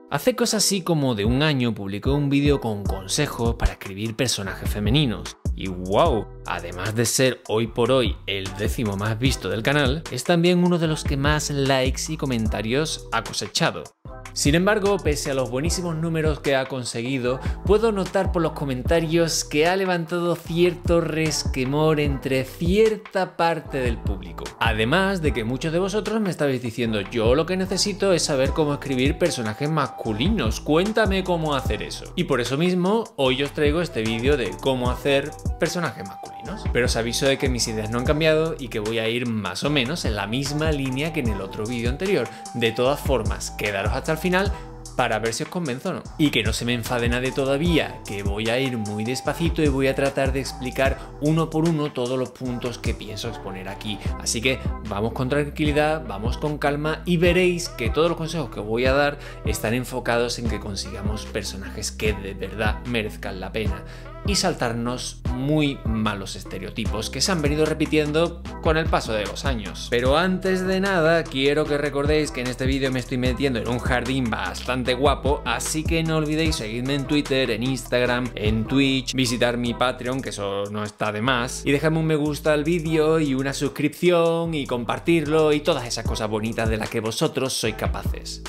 Hace cosas así como de un año publicó un vídeo con consejos para escribir personajes femeninos. Y wow, además de ser hoy por hoy el 10º más visto del canal, es también uno de los que más likes y comentarios ha cosechado. Sin embargo, pese a los buenísimos números que ha conseguido, puedo notar por los comentarios que ha levantado cierto resquemor entre cierta parte del público. Además de que muchos de vosotros me estabais diciendo: yo lo que necesito es saber cómo escribir personajes masculinos, cuéntame cómo hacer eso. Y por eso mismo, hoy os traigo este vídeo de cómo hacer personajes masculinos. Pero os aviso de que mis ideas no han cambiado y que voy a ir más o menos en la misma línea que en el otro vídeo anterior. De todas formas, quedaros hasta el final para ver si os convenzo o no. Y que no se me enfade nadie todavía, que voy a ir muy despacito y voy a tratar de explicar uno por uno todos los puntos que pienso exponer aquí. Así que vamos con tranquilidad, vamos con calma y veréis que todos los consejos que os voy a dar están enfocados en que consigamos personajes que de verdad merezcan la pena y saltarnos muy malos estereotipos que se han venido repitiendo con el paso de los años. Pero antes de nada, quiero que recordéis que en este vídeo me estoy metiendo en un jardín bastante guapo, así que no olvidéis seguirme en Twitter, en Instagram, en Twitch, visitar mi Patreon, que eso no está de más, y dejarme un me gusta al vídeo y una suscripción y compartirlo y todas esas cosas bonitas de las que vosotros sois capaces.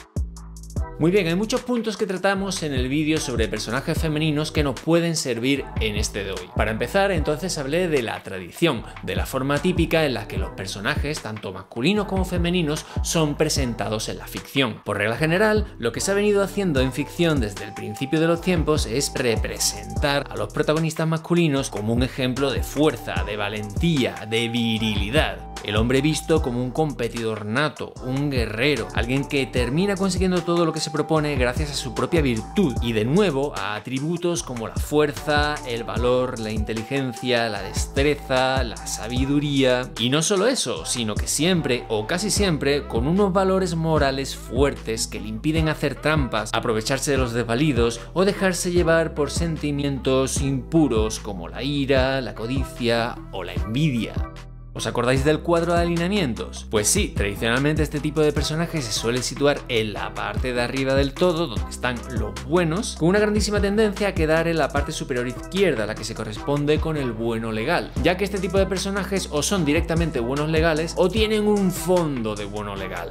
Muy bien, hay muchos puntos que tratamos en el vídeo sobre personajes femeninos que nos pueden servir en este de hoy. Para empezar, entonces hablé de la tradición, de la forma típica en la que los personajes, tanto masculinos como femeninos, son presentados en la ficción. Por regla general, lo que se ha venido haciendo en ficción desde el principio de los tiempos es representar a los protagonistas masculinos como un ejemplo de fuerza, de valentía, de virilidad. El hombre visto como un competidor nato, un guerrero, alguien que termina consiguiendo todo lo que se propone gracias a su propia virtud y de nuevo a atributos como la fuerza, el valor, la inteligencia, la destreza, la sabiduría. Y no solo eso, sino que siempre o casi siempre con unos valores morales fuertes que le impiden hacer trampas, aprovecharse de los desvalidos o dejarse llevar por sentimientos impuros como la ira, la codicia o la envidia. ¿Os acordáis del cuadro de alineamientos? Pues sí, tradicionalmente este tipo de personajes se suele situar en la parte de arriba del todo, donde están los buenos, con una grandísima tendencia a quedar en la parte superior izquierda, la que se corresponde con el bueno legal, ya que este tipo de personajes o son directamente buenos legales o tienen un fondo de bueno legal.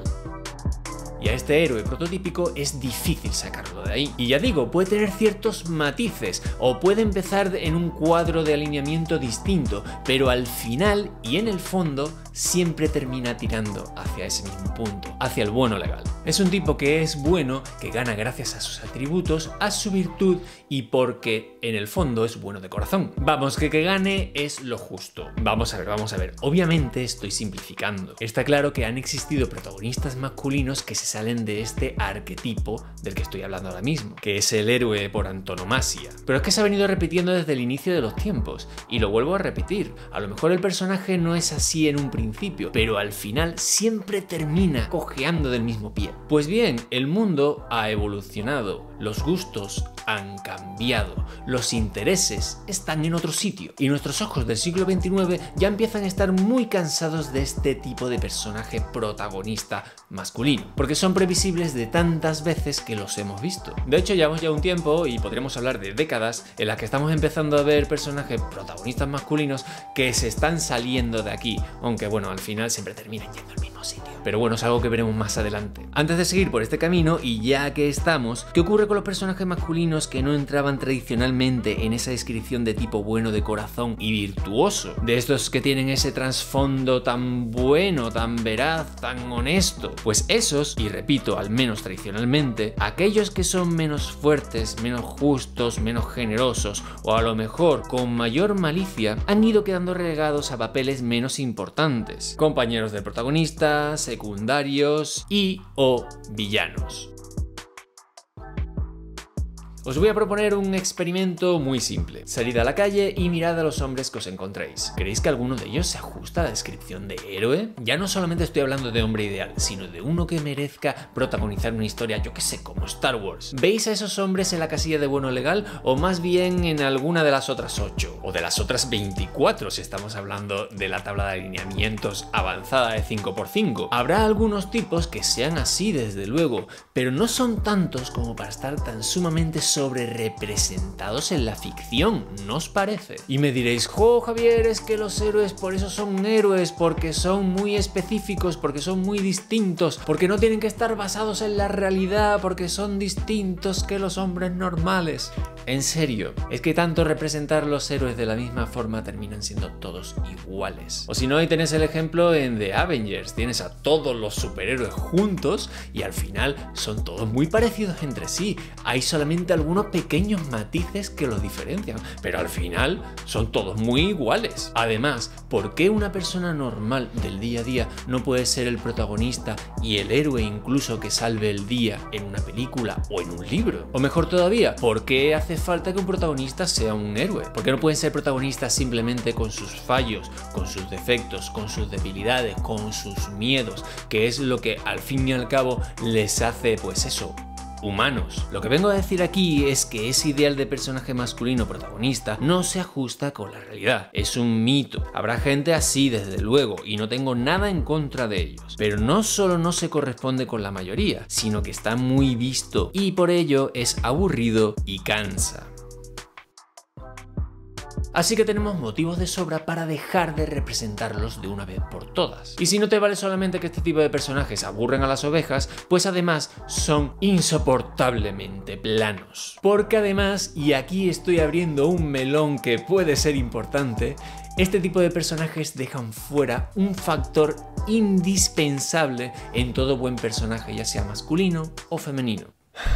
Y a este héroe prototípico es difícil sacarlo de ahí. Y ya digo, puede tener ciertos matices o puede empezar en un cuadro de alineamiento distinto, pero al final y en el fondo siempre termina tirando hacia ese mismo punto, hacia el bueno legal. Es un tipo que es bueno, que gana gracias a sus atributos, a su virtud y porque en el fondo es bueno de corazón. Vamos, que gane es lo justo. Vamos a ver. Obviamente estoy simplificando. Está claro que han existido protagonistas masculinos que se salen de este arquetipo del que estoy hablando ahora mismo, que es el héroe por antonomasia. Pero es que se ha venido repitiendo desde el inicio de los tiempos, y lo vuelvo a repetir. A lo mejor el personaje no es así en un principio, pero al final siempre termina cojeando del mismo pie. Pues bien, el mundo ha evolucionado, los gustos han cambiado, los intereses están en otro sitio, y nuestros ojos del siglo XXIX ya empiezan a estar muy cansados de este tipo de personaje protagonista masculino, porque son previsibles de tantas veces que los hemos visto. De hecho, llevamos ya un tiempo, y podríamos hablar de décadas, en las que estamos empezando a ver personajes protagonistas masculinos que se están saliendo de aquí, aunque bueno, al final siempre terminan yendo al mismo sitio. Pero bueno, es algo que veremos más adelante. Antes de seguir por este camino, y ya que estamos, ¿qué ocurre con los personajes masculinos que no entraban tradicionalmente en esa descripción de tipo bueno de corazón y virtuoso? De estos que tienen ese trasfondo tan bueno, tan veraz, tan honesto. Pues esos, y repito, al menos tradicionalmente, aquellos que son menos fuertes, menos justos, menos generosos, o a lo mejor con mayor malicia, han ido quedando relegados a papeles menos importantes. Compañeros del protagonista, secundarios y o villanos. Os voy a proponer un experimento muy simple. Salid a la calle y mirad a los hombres que os encontréis. ¿Creéis que alguno de ellos se ajusta a la descripción de héroe? Ya no solamente estoy hablando de hombre ideal, sino de uno que merezca protagonizar una historia, yo que sé, como Star Wars. ¿Veis a esos hombres en la casilla de bueno legal o más bien en alguna de las otras 8? O de las otras 24 si estamos hablando de la tabla de alineamientos avanzada de 5×5. Habrá algunos tipos que sean así desde luego, pero no son tantos como para estar tan sumamente sobrerepresentados en la ficción, ¿no os parece? Y me diréis, jo Javier, es que los héroes por eso son héroes, porque son muy específicos, porque son muy distintos, porque no tienen que estar basados en la realidad, porque son distintos que los hombres normales. En serio, es que tanto representar los héroes de la misma forma terminan siendo todos iguales. O si no, ahí tenés el ejemplo en The Avengers, tienes a todos los superhéroes juntos y al final son todos muy parecidos entre sí. Hay solamente algunos pequeños matices que los diferencian, pero al final son todos muy iguales. Además, ¿por qué una persona normal del día a día no puede ser el protagonista y el héroe incluso que salve el día en una película o en un libro? O mejor todavía, ¿por qué hace falta que un protagonista sea un héroe? ¿Por qué no pueden ser protagonistas simplemente con sus fallos, con sus defectos, con sus debilidades, con sus miedos, que es lo que al fin y al cabo les hace, pues eso, humanos? Lo que vengo a decir aquí es que ese ideal de personaje masculino protagonista no se ajusta con la realidad, es un mito. Habrá gente así desde luego y no tengo nada en contra de ellos, pero no solo no se corresponde con la mayoría, sino que está muy visto y por ello es aburrido y cansa. Así que tenemos motivos de sobra para dejar de representarlos de una vez por todas. Y si no te vale solamente que este tipo de personajes aburren a las ovejas, pues además son insoportablemente planos. Porque además, y aquí estoy abriendo un melón que puede ser importante, este tipo de personajes dejan fuera un factor indispensable en todo buen personaje, ya sea masculino o femenino.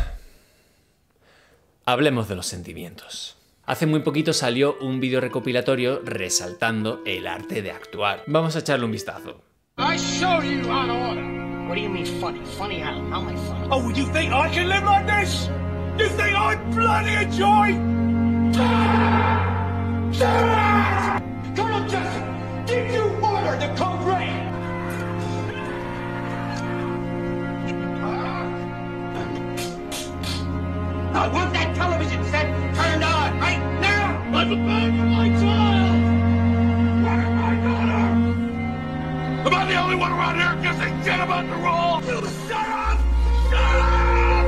Hablemos de los sentimientos. Hace muy poquito salió un vídeo recopilatorio resaltando el arte de actuar. Vamos a echarle un vistazo. I show you out of order. What do you mean funny? Funny how? How am I funny? Oh, you think I can live like this? You think I bloody enjoy? Colonel Jessup, did you order the code red? I want that television set turned on right now! I'm a man for my child! Where's my daughter? Am I the only one around here who gives a shit about the rules? You shut up! Shut up!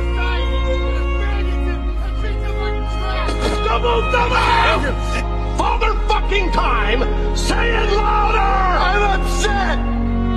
Double! Father fucking time! Say it louder! I'm upset!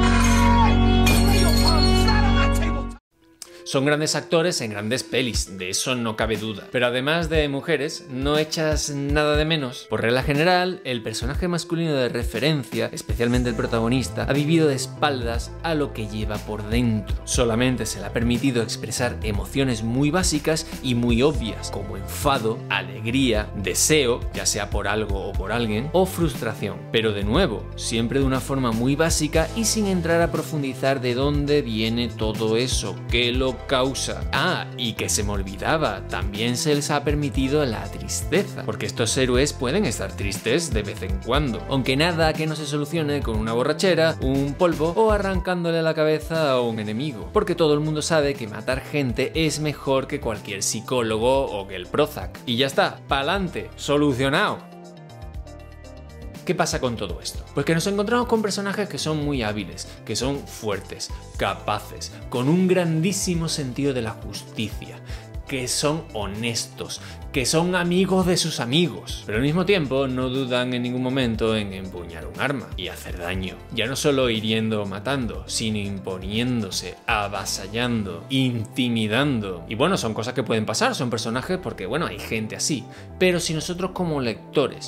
Son grandes actores en grandes pelis, de eso no cabe duda. Pero además de mujeres, no echas nada de menos. Por regla general, el personaje masculino de referencia, especialmente el protagonista, ha vivido de espaldas a lo que lleva por dentro. Solamente se le ha permitido expresar emociones muy básicas y muy obvias, como enfado, alegría, deseo, ya sea por algo o por alguien, o frustración. Pero de nuevo, siempre de una forma muy básica y sin entrar a profundizar de dónde viene todo eso, qué lo causa. Ah, y que se me olvidaba, también se les ha permitido la tristeza, porque estos héroes pueden estar tristes de vez en cuando, aunque nada que no se solucione con una borrachera, un polvo o arrancándole la cabeza a un enemigo, porque todo el mundo sabe que matar gente es mejor que cualquier psicólogo o que el Prozac. Y ya está, pa'lante, solucionado. ¿Qué pasa con todo esto? Pues que nos encontramos con personajes que son muy hábiles, que son fuertes, capaces, con un grandísimo sentido de la justicia, que son honestos, que son amigos de sus amigos, pero al mismo tiempo no dudan en ningún momento en empuñar un arma y hacer daño. Ya no solo hiriendo o matando, sino imponiéndose, avasallando, intimidando. Y bueno, son cosas que pueden pasar, son personajes porque bueno, hay gente así. Pero si nosotros como lectores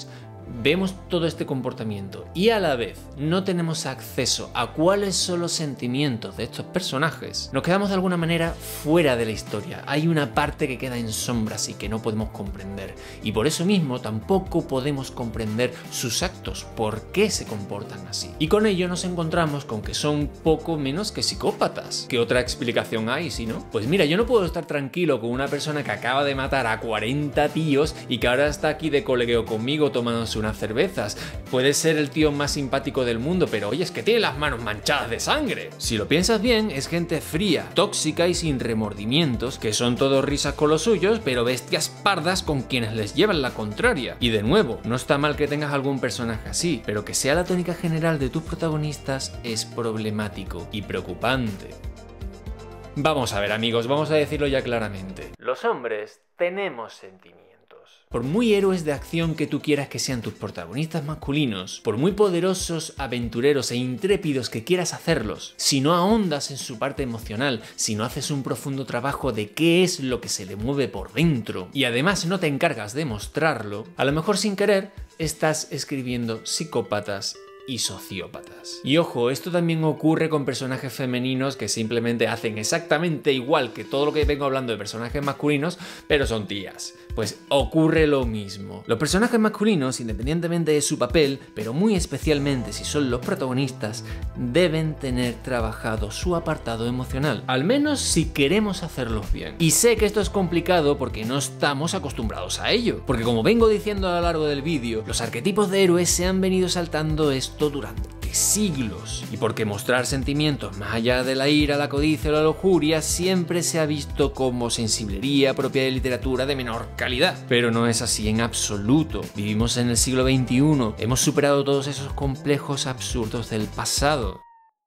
vemos todo este comportamiento y a la vez no tenemos acceso a cuáles son los sentimientos de estos personajes, nos quedamos de alguna manera fuera de la historia. Hay una parte que queda en sombras y que no podemos comprender, y por eso mismo tampoco podemos comprender sus actos, por qué se comportan así. Y con ello nos encontramos con que son poco menos que psicópatas. ¿Qué otra explicación hay si no? Pues mira, yo no puedo estar tranquilo con una persona que acaba de matar a 40 tíos y que ahora está aquí de colegueo conmigo tomándose unas cervezas. Puede ser el tío más simpático del mundo, pero oye, es que tiene las manos manchadas de sangre. Si lo piensas bien, es gente fría, tóxica y sin remordimientos, que son todos risas con los suyos, pero bestias pardas con quienes les llevan la contraria. Y de nuevo, no está mal que tengas algún personaje así, pero que sea la tónica general de tus protagonistas es problemático y preocupante. Vamos a ver, amigos, vamos a decirlo ya claramente. Los hombres tenemos sentimientos. Por muy héroes de acción que tú quieras que sean tus protagonistas masculinos, por muy poderosos, aventureros e intrépidos que quieras hacerlos, si no ahondas en su parte emocional, si no haces un profundo trabajo de qué es lo que se le mueve por dentro, y además no te encargas de mostrarlo, a lo mejor sin querer estás escribiendo psicópatas y sociópatas. Y ojo, esto también ocurre con personajes femeninos que simplemente hacen exactamente igual que todo lo que vengo hablando de personajes masculinos, pero son tías. Pues ocurre lo mismo. Los personajes masculinos, independientemente de su papel, pero muy especialmente si son los protagonistas, deben tener trabajado su apartado emocional, al menos si queremos hacerlos bien. Y sé que esto es complicado porque no estamos acostumbrados a ello, porque como vengo diciendo a lo largo del vídeo, los arquetipos de héroes se han venido saltando esto durante siglos, y porque mostrar sentimientos más allá de la ira, la codicia o la lujuria siempre se ha visto como sensiblería propia de literatura de menor calidad. Pero no es así en absoluto. Vivimos en el siglo XXI, hemos superado todos esos complejos absurdos del pasado.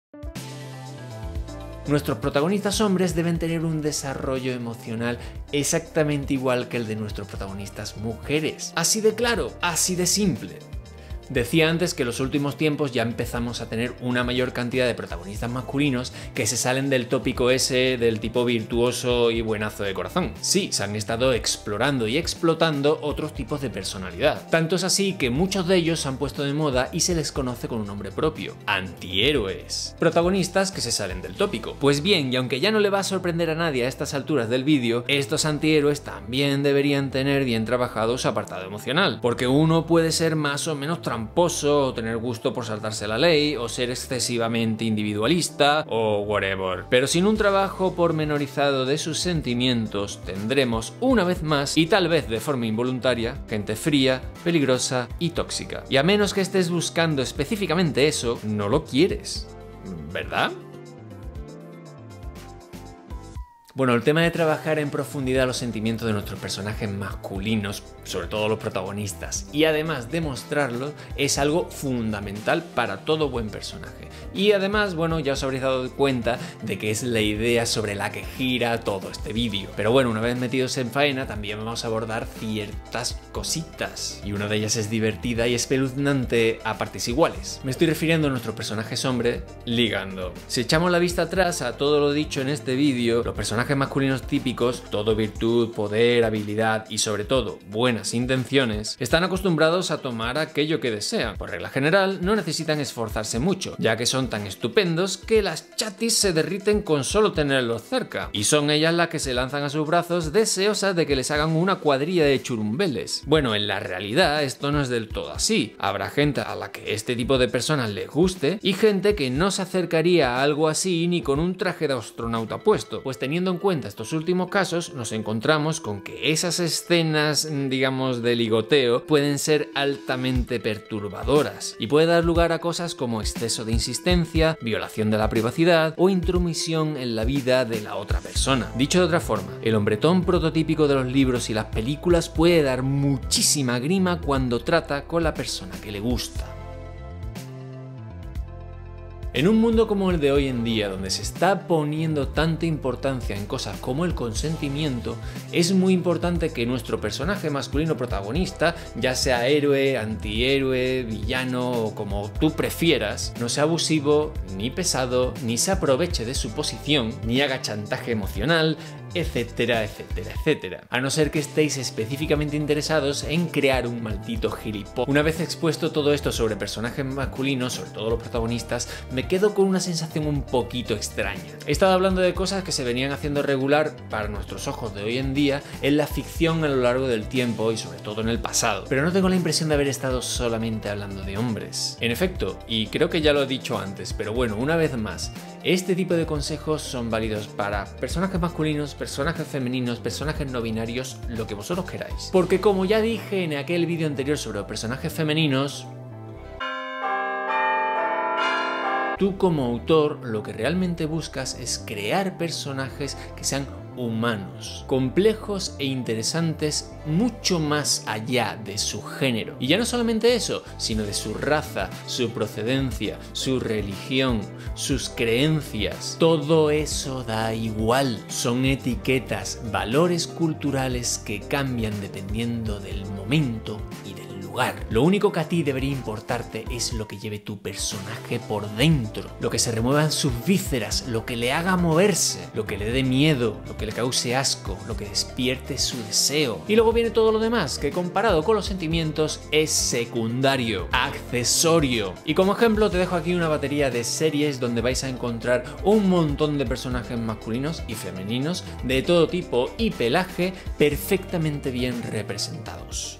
Nuestros protagonistas hombres deben tener un desarrollo emocional exactamente igual que el de nuestros protagonistas mujeres. Así de claro, así de simple. Decía antes que en los últimos tiempos ya empezamos a tener una mayor cantidad de protagonistas masculinos que se salen del tópico ese del tipo virtuoso y buenazo de corazón. Sí, se han estado explorando y explotando otros tipos de personalidad. Tanto es así que muchos de ellos se han puesto de moda y se les conoce con un nombre propio: antihéroes. Protagonistas que se salen del tópico. Pues bien, y aunque ya no le va a sorprender a nadie a estas alturas del vídeo, estos antihéroes también deberían tener bien trabajado su apartado emocional. Porque uno puede ser más o menos tramposo, o tener gusto por saltarse la ley, o ser excesivamente individualista, o whatever. Pero sin un trabajo pormenorizado de sus sentimientos, tendremos una vez más, y tal vez de forma involuntaria, gente fría, peligrosa y tóxica. Y a menos que estés buscando específicamente eso, no lo quieres, ¿verdad? Bueno, el tema de trabajar en profundidad los sentimientos de nuestros personajes masculinos, sobre todo los protagonistas, y además demostrarlo, es algo fundamental para todo buen personaje. Y además, bueno, ya os habréis dado cuenta de que es la idea sobre la que gira todo este vídeo. Pero bueno, una vez metidos en faena, también vamos a abordar ciertas cositas. Y una de ellas es divertida y espeluznante a partes iguales. Me estoy refiriendo a nuestros personajes hombres ligando. Si echamos la vista atrás a todo lo dicho en este vídeo, los personajes masculinos típicos, todo virtud, poder, habilidad y sobre todo buenas intenciones, están acostumbrados a tomar aquello que desean. Por regla general, no necesitan esforzarse mucho, ya que son tan estupendos que las chatis se derriten con solo tenerlos cerca, y son ellas las que se lanzan a sus brazos deseosas de que les hagan una cuadrilla de churumbeles. Bueno, en la realidad esto no es del todo así. Habrá gente a la que este tipo de personas les guste y gente que no se acercaría a algo así ni con un traje de astronauta puesto. Pues teniendo en cuenta estos últimos casos, nos encontramos con que esas escenas, digamos, de ligoteo pueden ser altamente perturbadoras y puede dar lugar a cosas como exceso de insistencia, violación de la privacidad o intromisión en la vida de la otra persona. Dicho de otra forma, el hombretón prototípico de los libros y las películas puede dar muchísima grima cuando trata con la persona que le gusta. En un mundo como el de hoy en día, donde se está poniendo tanta importancia en cosas como el consentimiento, es muy importante que nuestro personaje masculino protagonista, ya sea héroe, antihéroe, villano o como tú prefieras, no sea abusivo, ni pesado, ni se aproveche de su posición, ni haga chantaje emocional, etcétera, etcétera, etcétera. A no ser que estéis específicamente interesados en crear un maldito gilipollas. Una vez expuesto todo esto sobre personajes masculinos, sobre todo los protagonistas, me quedo con una sensación un poquito extraña. He estado hablando de cosas que se venían haciendo regular para nuestros ojos de hoy en día en la ficción a lo largo del tiempo y sobre todo en el pasado, pero no tengo la impresión de haber estado solamente hablando de hombres. En efecto, y creo que ya lo he dicho antes, pero bueno, una vez más, este tipo de consejos son válidos para personajes masculinos, personajes femeninos, personajes no binarios, lo que vosotros queráis. Porque como ya dije en aquel vídeo anterior sobre los personajes femeninos, tú como autor lo que realmente buscas es crear personajes que sean humanos, complejos e interesantes mucho más allá de su género. Y ya no solamente eso, sino de su raza, su procedencia, su religión, sus creencias. Todo eso da igual. Son etiquetas, valores culturales que cambian dependiendo del momento y del lugar. Lo único que a ti debería importarte es lo que lleve tu personaje por dentro, lo que se remueva en sus vísceras, lo que le haga moverse, lo que le dé miedo, lo que le cause asco, lo que despierte su deseo. Y luego viene todo lo demás, que comparado con los sentimientos es secundario, accesorio. Y como ejemplo te dejo aquí una batería de series donde vais a encontrar un montón de personajes masculinos y femeninos de todo tipo y pelaje perfectamente bien representados.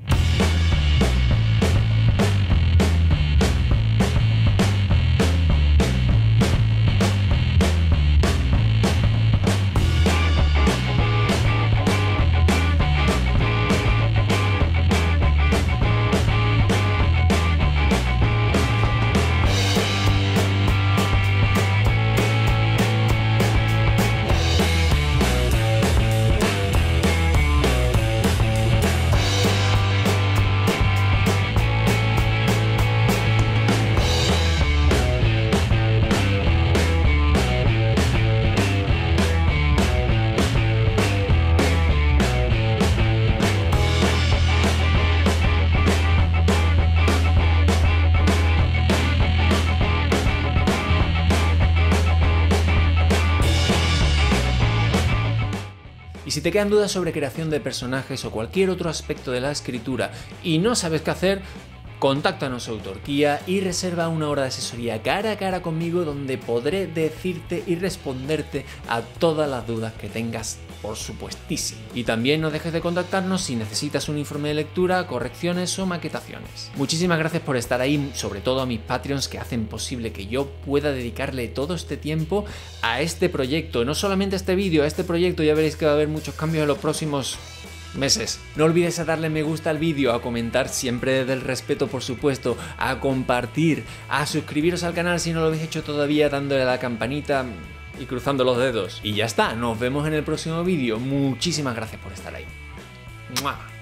Y si te quedan dudas sobre creación de personajes o cualquier otro aspecto de la escritura y no sabes qué hacer, contáctanos a Autorquía y reserva una hora de asesoría cara a cara conmigo donde podré decirte y responderte a todas las dudas que tengas, por supuestísimo. Y también no dejes de contactarnos si necesitas un informe de lectura, correcciones o maquetaciones. Muchísimas gracias por estar ahí, sobre todo a mis Patreons que hacen posible que yo pueda dedicarle todo este tiempo a este proyecto. No solamente a este vídeo, a este proyecto. Ya veréis que va a haber muchos cambios en los próximos meses. No olvides a darle me gusta al vídeo, a comentar siempre desde el respeto por supuesto, a compartir, a suscribiros al canal si no lo habéis hecho todavía dándole a la campanita y cruzando los dedos. Y ya está, nos vemos en el próximo vídeo. Muchísimas gracias por estar ahí. ¡Mua!